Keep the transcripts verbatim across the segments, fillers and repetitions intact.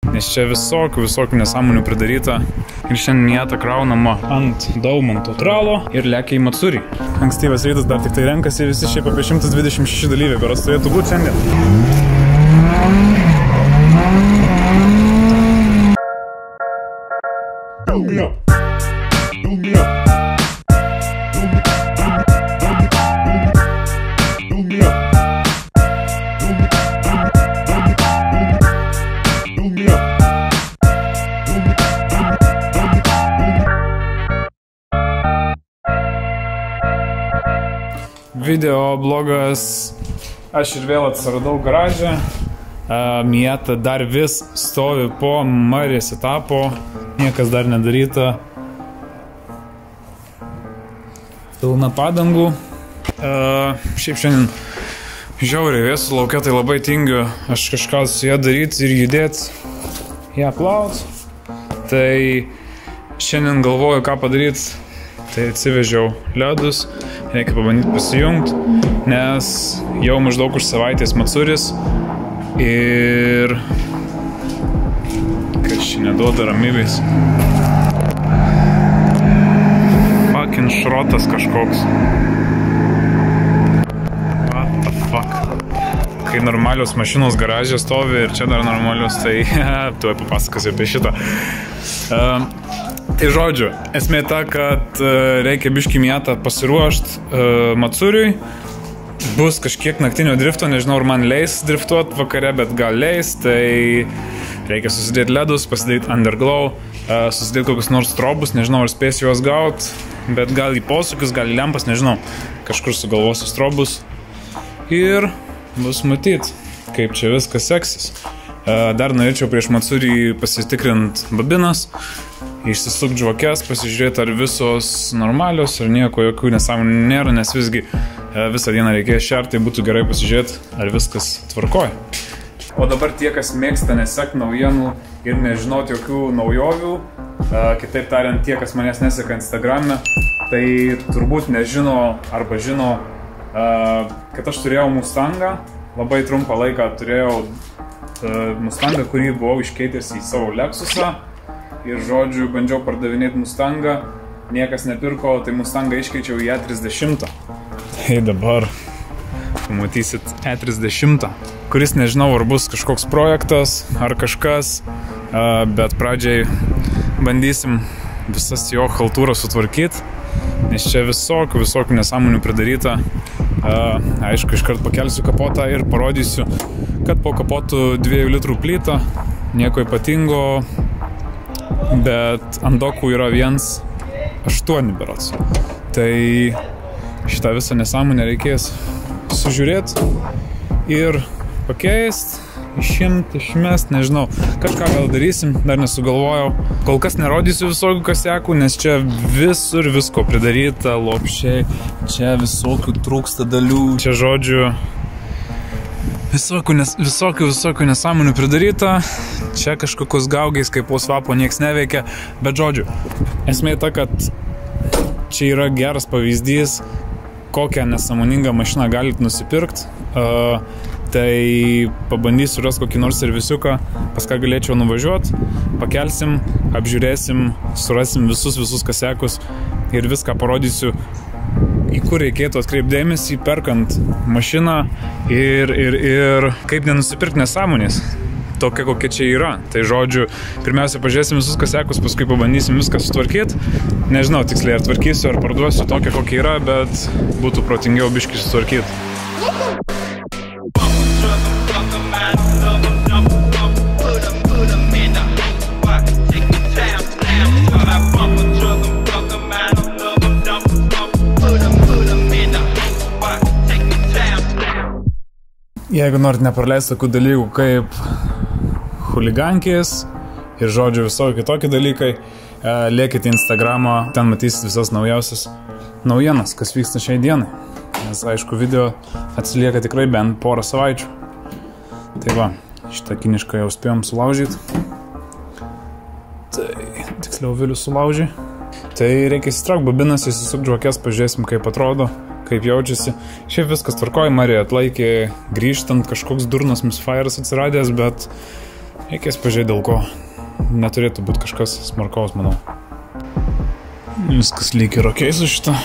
nes čia visokių, visokių nesąmonių pridaryta. Ir šiandien Miata kraunama ant Daumanto tralo ir lekia į Matsurį. Ankstyvas rytas dar tik tai renkasi, visi šiaip apie šimtas dvidešimt šeši dalyviai, berods turėtų būti šiandien. Video blogas, aš ir vėl atsiradau garaže. Miata dar vis stovi po Marės etapo, niekas dar nedaryta. Pilna padangų. Šiaip šiandien žiauriai vėsus laukia, tai labai tingiu aš kažką su ją daryti ir judėti, ją plaut. Tai šiandien galvoju, ką padaryti. Tai atsivežiau ledus, reikia pabandyti pasijungti, nes jau maždaug už savaitės Matsuris ir kas čia neduoda ramybės. Fucking šrotas kažkoks. What the fuck? Kai normalios mašinos garažė stovi ir čia dar normalios, tai tuoj papasakosiu apie šitą. Uh, Tai žodžiu, esmė ta, kad reikia biškį Miatą pasiruošti uh, Matsuriui. Bus kažkiek naktinio drifto, nežinau, ar man leis driftuoti vakare, bet gal leis. Tai reikia susidėti ledus, pasidaryti underglow, uh, susidėti kokius nors strobus, nežinau, ar spėsiu juos gauti, bet gal į posūkius, gal į lempas, nežinau, kažkur sugalvosiu strobus. Ir bus matyti, kaip čia viskas seksis. Uh, dar norėčiau prieš Matsurį pasitikrinti babinas, išsisukti žvakes, pasižiūrėti, ar visos normalios, ar nieko, jokių nesąmonių nėra, nes visgi visą dieną reikėjo šerti, tai būtų gerai pasižiūrėti, ar viskas tvarkoja. O dabar tie, kas mėgsta nesekt naujienų ir nežinoti jokių naujovių, kitaip tariant, tie, kas manęs neseka Instagrame, tai turbūt nežino arba žino, kad aš turėjau Mustangą, labai trumpą laiką turėjau Mustangą, kurį buvau iškeitęs į savo Lexusą. Ir žodžiu, bandžiau pardavinėti Mustangą, niekas nepirko, tai Mustangą iškeičiau į E trisdešimt. Tai dabar pamatysit E trisdešimt, kuris nežinau, ar bus kažkoks projektas ar kažkas, bet pradžiai bandysim visas jo chaltūrą sutvarkyti, nes čia visokių, visokių nesąmonių pridaryta. Aišku, iškart pakelsiu kapotą ir parodysiu, kad po kapotų dviejų litrų plyta, nieko ypatingo, bet ant dokų yra viens aštuoni berods. Tai šitą visą nesąmonę reikės sužiūrėti ir pakeisti, išimti, išmest, nežinau. Kažką gal darysim, dar nesugalvojau. Kol kas nerodysiu visokių kasiakų, nes čia visur visko pridaryta, lopšiai, čia visokių trūksta dalių. Čia žodžiu, visokių, nes, visokių, visokių nesąmonių pridaryta. Čia kažkokios gaugiais, kaip po svapo nieks neveikia, bet žodžiu, esmė ta, kad čia yra geras pavyzdys, kokią nesąmoningą mašiną galite nusipirkti. Uh, tai pabandysiu rasti kokį nors servisiuką, pas ką galėčiau nuvažiuoti, pakelsim, apžiūrėsim, surasim visus, visus kasiakus ir viską parodysiu, į kur reikėtų atkreipdėmėsi, perkant mašiną ir, ir, ir kaip nenusipirkti nesąmonės. Tokia, kokia čia yra. Tai žodžiu, pirmiausia, pažiūrėsim visus kasiakus, paskui pabandysim viską sutvarkyti. Nežinau tiksliai, ar tvarkysiu, ar parduosiu tokią, kokia yra, bet būtų protingiau biškį sutvarkyti. Jeigu norit nepraleisti tokių dalykų kaip chuligankės ir žodžiu visokie kitokie dalykai, lėkite į Instagramą, ten matysit visas naujausias naujienas, kas vyksta šiai dienai. Nes aišku, video atsilieka tikrai bent porą savaičių. Tai va, šitą kinišką jau spėjom sulaužyti. Tai tiksliau Vilius sulaužė. Tai reikia įsitraukti babinas, įsisukti žvakes, pažiūrėsim kaip atrodo, kaip jaučiasi. Šiaip viskas tvarkoja, Marija atlaikė grįžtant, kažkoks durnas misfire'as atsiradęs, bet Reikės pažiūrėti dėl ko. Neturėtų būti kažkas smarkaus, manau. Viskas lyg ir okei su šitą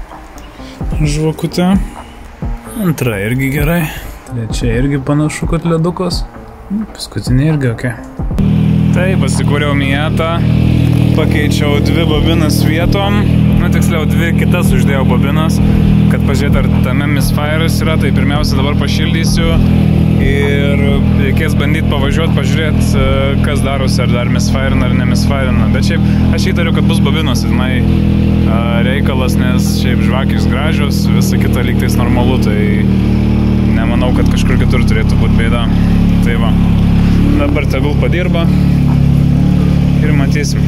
žvakutę. Antra irgi gerai. Trečia irgi panašu, kad ledukas. Paskutinė irgi okei. Tai pasikūriau Miatą. Pakeičiau dvi bobinas vietom. Nu, tiksliau, dvi kitas uždėjau bobinas. Kad pažiūrėt, ar tame misfire'as yra, tai pirmiausia dabar pašildysiu. Ir reikės bandyti pavažiuoti, pažiūrėti, kas darosi, ar dar misfire'ina, ar ne misfire'ina. Bet šiaip, aš įtariu, kad bus bobinos, žinai, reikalas, nes šiaip žvakės gražios, visa kita lygtais normalu, tai nemanau, kad kažkur kitur turėtų būti bėda. Tai va, dabar tegul padirba ir matysim.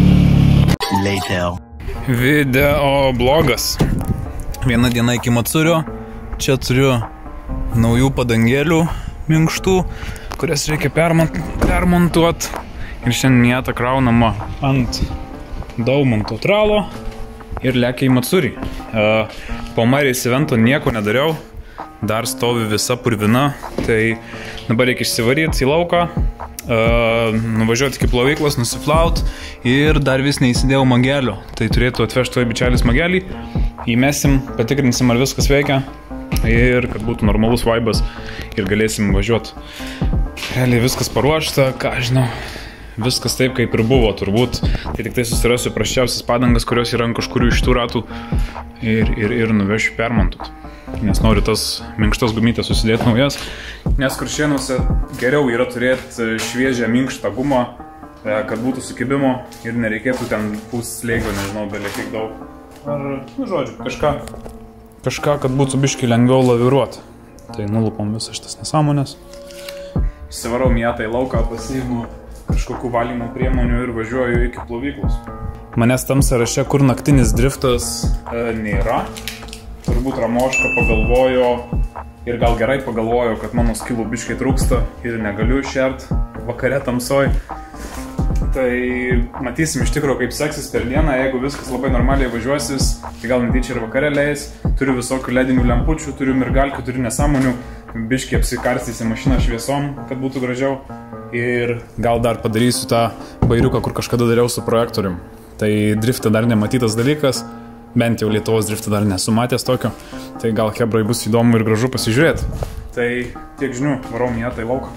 Later. Video blogas. Viena diena iki Matsurio. Čia turiu naujų padangėlių minkštų, kurias reikia permont, permontuoti. Ir šiandien Miata kraunama ant Daumanto tralo ir lekia į Matsurį. Uh, po Marijos evento nieko nedariau. Dar stovi visa purvina. Tai dabar reikia išsivaryti į lauką. Uh, nuvažiuoti iki plovyklos, nusiplaut ir dar vis neįsidėjau magelio. Tai turėtų atvežti toj bičelis magelį. Įmesim, patikrinsim, ar viskas veikia. Ir kad būtų normalus vaibas ir galėsim važiuoti. Realiai viskas paruošta, ką žinau, viskas taip kaip ir buvo turbūt. Tai tik tai susirasiu prasčiausias padangas, kurios yra ant kažkurių iš tų ratų ir, ir, ir nuvešiu permontuot. Nes noriu tas minkštas gumytės susidėti naujas. Nes Kuršėnuose geriau yra turėti šviežią minkštą gumą, kad būtų sukibimo ir nereikėtų ten pūst slėgio, nežinau, belie kiek daug. Ar, nu žodžiu, kažką. Kažką, kad būtų biškai lengviau laviruoti. Tai nulupom visas šitas nesąmonės. Įsivarau Miatą į lauką, pasiimu kažkokių valymo priemonių ir važiuoju iki plovyklos. Manęs tam sąraše, kur naktinis driftas e, nėra. Turbūt Ramoška pagalvojo ir gal gerai pagalvojo, kad mano skilų biškai trūksta ir negaliu išert vakare tamsoj. Tai matysim iš tikrųjų, kaip seksis per dieną. Jeigu viskas labai normaliai važiuosis, tai gal netyčia ir vakare leis. Turiu visokių ledinių lempučių, turiu mirgalkių, turiu nesąmonių. Biškai apsikarstysi mašiną šviesom, kad būtų gražiau. Ir gal dar padarysiu tą bairiuką, kur kažkada dariau su projektorium. Tai driftą dar nematytas dalykas. Bent jau Lietuvos driftą dar nesu matęs tokio. Tai gal hebrai bus įdomu ir gražu pasižiūrėti. Tai tiek žinių, varau Miatą į lauką.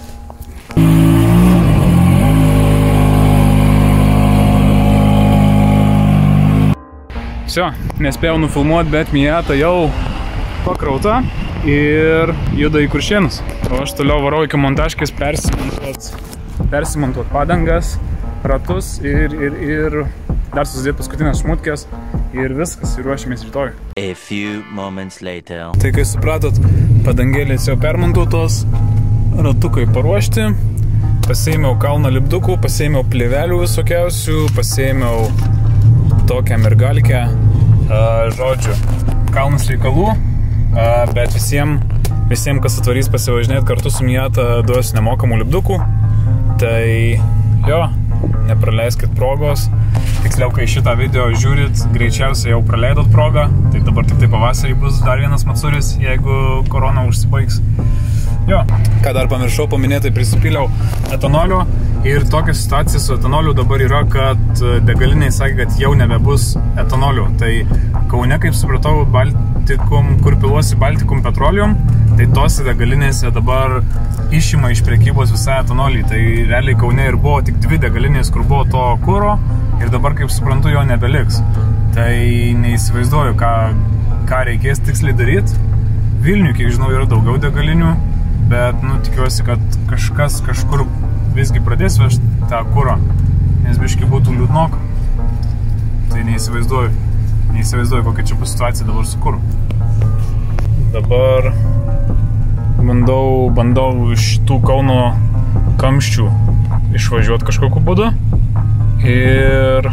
Visio, nespėjau nufilmuoti, bet Miata jau pakrauta ir juda į Kuršėnus. O aš toliau varau iki montažkės persimontuot, persimontuot padangas, ratus ir, ir, ir dar susidėti paskutinės šmutkės ir viskas, ir ruošimės rytoj. A few moments later. Tai kai supratot, padangėlės jau permontuotos, ratukai paruošti, pasiėmiau kalną lipdukų, pasiėmiau plėvelių visokiausių, pasiėmiau tokią mergalkę, žodžiu, kalnas reikalų, bet visiems, visiems, kas atvarys pasivažinėti kartu su Miata, duosiu nemokamų lipdukų, tai jo, nepraleiskit progos, tiksliau, kai šitą video žiūrit, greičiausiai jau praleidot progą, tai dabar tik tai pavasarį bus dar vienas Matsuris, jeigu korona užsibaigs. Jo, ką dar pamiršau paminėti, prisipyliau etanolio ir tokia situacija su etanoliu dabar yra, kad degaliniai sakė, kad jau nebebus etanolio. Tai Kaune, kaip supratau, Baltikum, kur piluosi Baltikum Petroleum, tai tose degalinėse dabar išima iš prekybos visą etanolį. Tai realiai Kaune ir buvo tik dvi degalinės, kur buvo to kuro ir dabar, kaip suprantu, jo nebeliks. Tai neįsivaizduoju, ką, ką reikės tiksliai daryti. Vilniuje, kiek žinau, yra daugiau degalinių. Bet, nu, tikiuosi, kad kažkas kažkur visgi pradės vežti tą kurą, nes biškai būtų liūdnok. Tai neįsivaizduoju, neįsivaizduoju, kokia čia bus situacija dabar su kuru. Dabar bandau, bandau iš tų Kauno kamščių išvažiuoti kažkokiu būdu. Ir,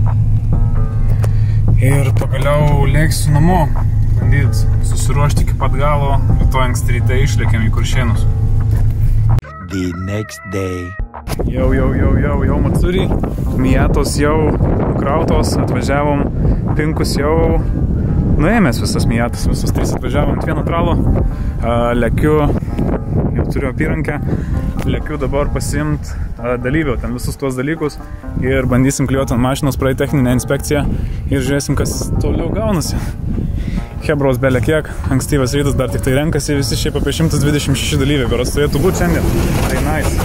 ir pagaliau lėksiu namo. Bandyt susiruošti iki pat galo, rytoj anksti ryte išlėkėm į Kuršėnus. The next day. Jau, jau, jau, jau, jau Matsuri, Miatos jau nukrautos, atvažiavom, Pinkus jau nuėmės visas Miatas, visus trys atvažiavom ant vieno tralo, lekiu, jau turiu apyrankę, lekiu dabar pasiimt dalyvių, ten visus tuos dalykus ir bandysim kliuoti ant mašinos, praeiti techninę inspekciją ir žiūrėsim, kas toliau gaunasi. Hebros belė kiek, ankstyvas rytas dar tik tai renkasi, visi šiaip apie šimtas dvidešimt šeši dalyviai, beras turėtų būti šiandien. Tai nice.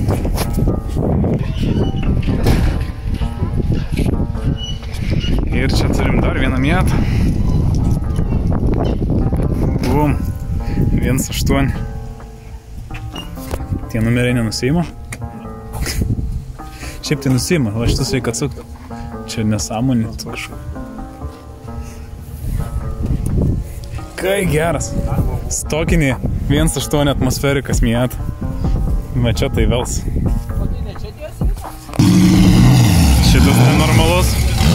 Ir čia turim dar vieną mietą. Bum. vienas aštuoni. Tie numeriai nenusiima. Šiaip tai nusiima, o šitas reikia atsukti. Čia nesąmonė kažko. Kai geras. Stokinį vienas aštuoni atmosferikas mietą. Va čia tai vels. Šitas nenormalus.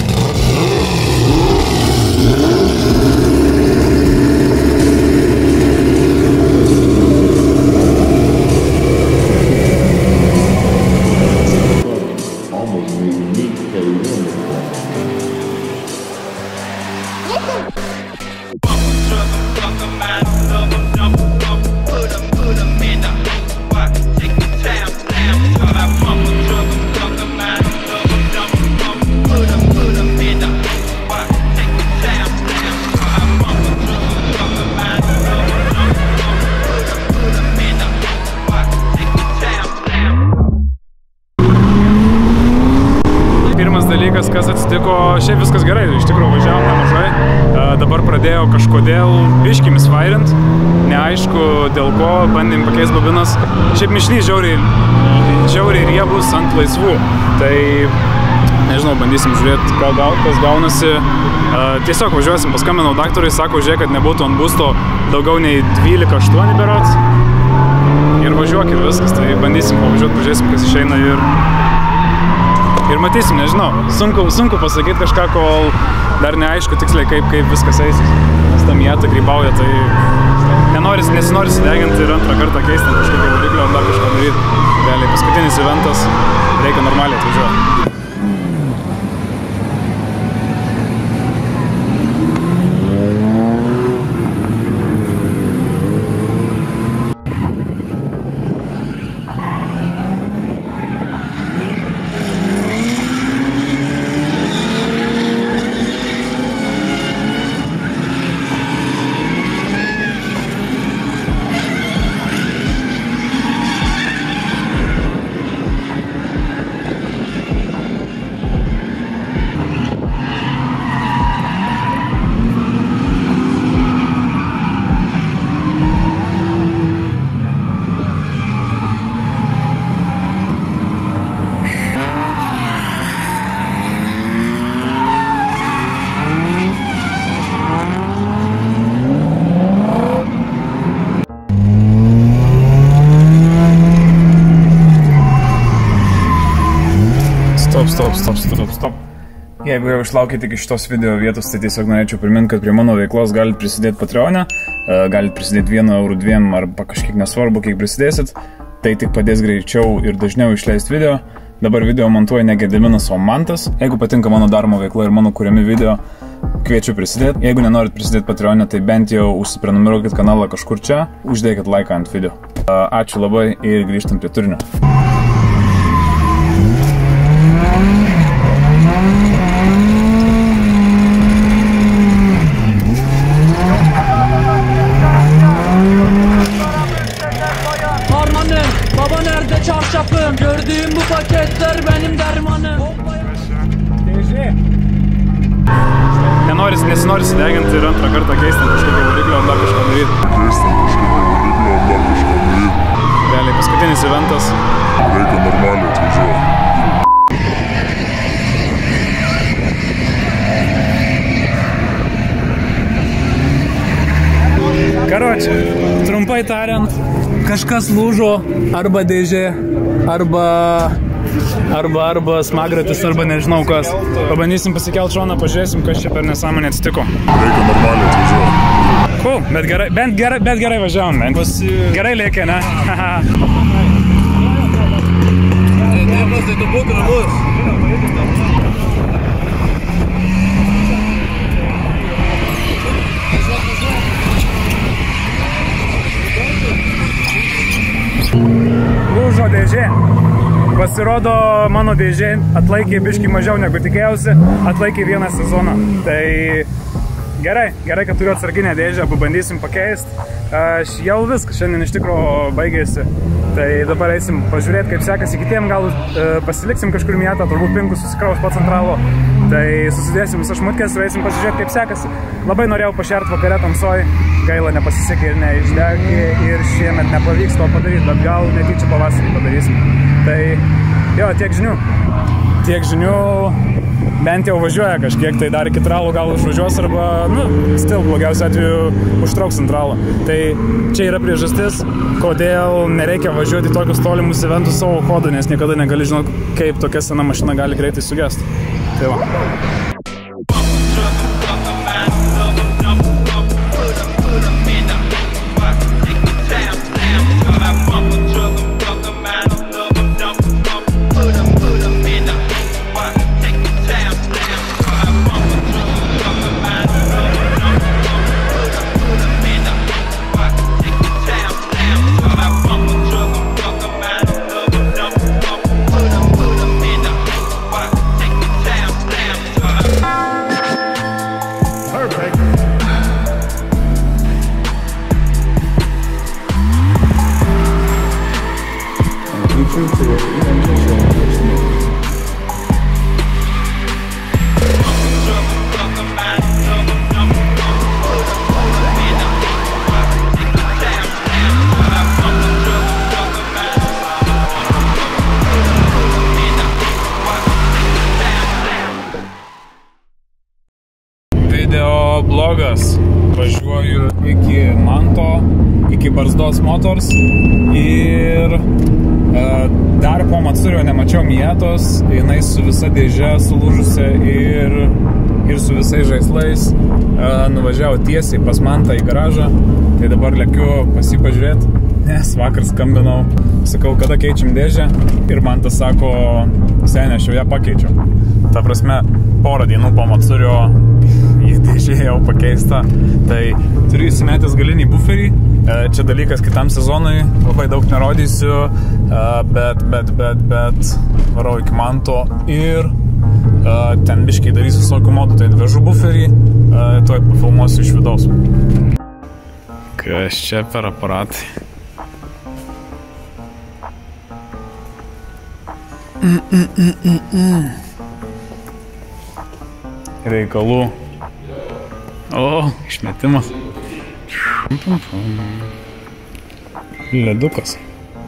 dalykas, kas atsitiko, šiaip viskas gerai, iš tikrųjų važiavom nemažai, dabar pradėjo kažkodėl biškį misfairint, neaišku dėl ko, bandėm pakeist bobinas, šiaip mišinys žiauriai, žiauriai riebus ant laisvų, tai nežinau, bandysim žiūrėti, ką gal, kas gaunasi, tiesiog važiuosim, paskambinau daktarui, sako, žiūrėk, kad nebūtų ant būsto daugiau nei dvylika aštuoni berods ir važiuok ir viskas, tai bandysim pavažiuoti, pažiūrėsim, kas išeina ir Ir matysim, nežinau, sunku, sunku pasakyti kažką, kol dar neaišku tiksliai, kaip, kaip viskas eisis. Nes ta mieta grybauja, tai nenoris, nesinori sudeginti ir antrą kartą keisti kažkokio variklio, dar kažką daryti. Realiai paskutinis eventas, reikia normaliai atvažiuoti. Stop, stop, stop, stop, stop. Jeigu jau išlaukite iki šitos video vietos, tai tiesiog norėčiau priminti, kad prie mano veiklos galite prisidėti Patreon'e, galite prisidėti vienu euru dviem arba kažkiek nesvarbu, kiek prisidėsit. Tai tik padės greičiau ir dažniau išleisti video. Dabar video montuoja ne Gediminas, o Mantas. Jeigu patinka mano daroma veikla ir mano kuriami video, kviečiu prisidėti. Jeigu nenorit prisidėti Patreon'e, tai bent jau užsiprenumeruokit kanalą kažkur čia, uždėkit laiką ant video. Ačiū labai ir grįžtam prie turinio. Baba nerede çarşafım? Gördüğüm bu paketler benim dermanım. Nenoris, nesinori sudeginti ir antrą kartą keisti kažkokio variklio, dar kažką daryti. Keisti kažkokio variklio, dar kažką daryti. Realiai paskutinis eventas. Reikia normaliai atvažiuoti. Karoči, trumpai tariant, kažkas lūžo, arba dėžė, arba, arba, arba smagratis, arba nežinau kas. Pabandysim pasikelt šoną, pažiūrėsim, kas čia per nesąmonę atsitiko. Reikia normaliai atvažiuoti. Cool, bet gerai, bent gerai, bet gerai važiavom, bent. Gerai lėkė, ne? Nebus, tai tu būk ramus. Lūžo dėžė. Pas pasirodo, mano dėžė atlaikė biškį mažiau negu tikėjausi, atlaikė vieną sezoną. Tai gerai, gerai, kad turiu atsarginę dėžę, pabandysim pakeisti. Aš jau viskas šiandien iš tikrųjų baigėsi. Tai dabar eisim pažiūrėti, kaip sekasi kitiem, gal e, pasiliksim kažkur mietą, turbūt pinkus susikraus po centralo. Tai susidėsim visą šmutkės ir eisim pasižiūrėti, kaip sekasi. Labai norėjau pašert vakare tamsoj, gaila nepasisekė ir neišdegė ir šiemet nepavyks to padaryti, bet gal netyčia pavasarį padarysim. Tai jo, tiek žinių. Tiek žinių, bent jau važiuoja kažkiek, tai dar iki tralo gal užvažiuos arba, nu, stil blogiausiu atveju užtrauks centralą. Tai čia yra priežastis, kodėl nereikia važiuoti į tokius tolimus eventus savo hodu, nes niekada negali žinoti, kaip tokia sena mašina gali greitai sugesti. Tai va. Video blogas. Važiuoju iki Manto, iki Barzdos Motors ir e, dar po Matsurio nemačiau Mietos, jinai su visa dėže sulūžusi ir, ir su visais žaislais. E, nuvažiavau tiesiai pas Mantą į garažą, tai dabar lekiu pasipažiūrėti, nes vakar skambinau, sakau, kada keičiam dėžę ir Mantas sako, senė, aš jau ją pakeičiau. Ta prasme, porą dienų po Matsurio į dėžė jau pakeista, tai turiu įsimetęs galinį buferį. Čia dalykas kitam sezonui, labai daug nerodysiu, bet, bet, bet, bet varau iki Manto ir ten biškiai darysiu visokių modų, tai vežu buferį, tuoj pafilmuosiu iš vidaus. Kas čia per aparatai? Mm, mm, mm, mm, mm. Reikalų. O, išmetimas. Ledukas.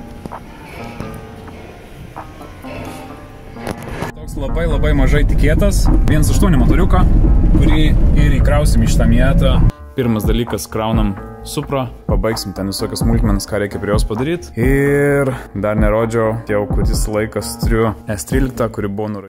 Toks labai labai mažai tikėtas. vienas aštuoni motoriuką, kurį ir įkrausim iš tą Mietą. Pirmas dalykas, kraunam Supra, pabaigsim ten visokias smulkmenas, ką reikia prie jos padaryti. Ir dar nerodžiau, jau kuris laikas turiu S tryliktą, kuri buvo nurašyta.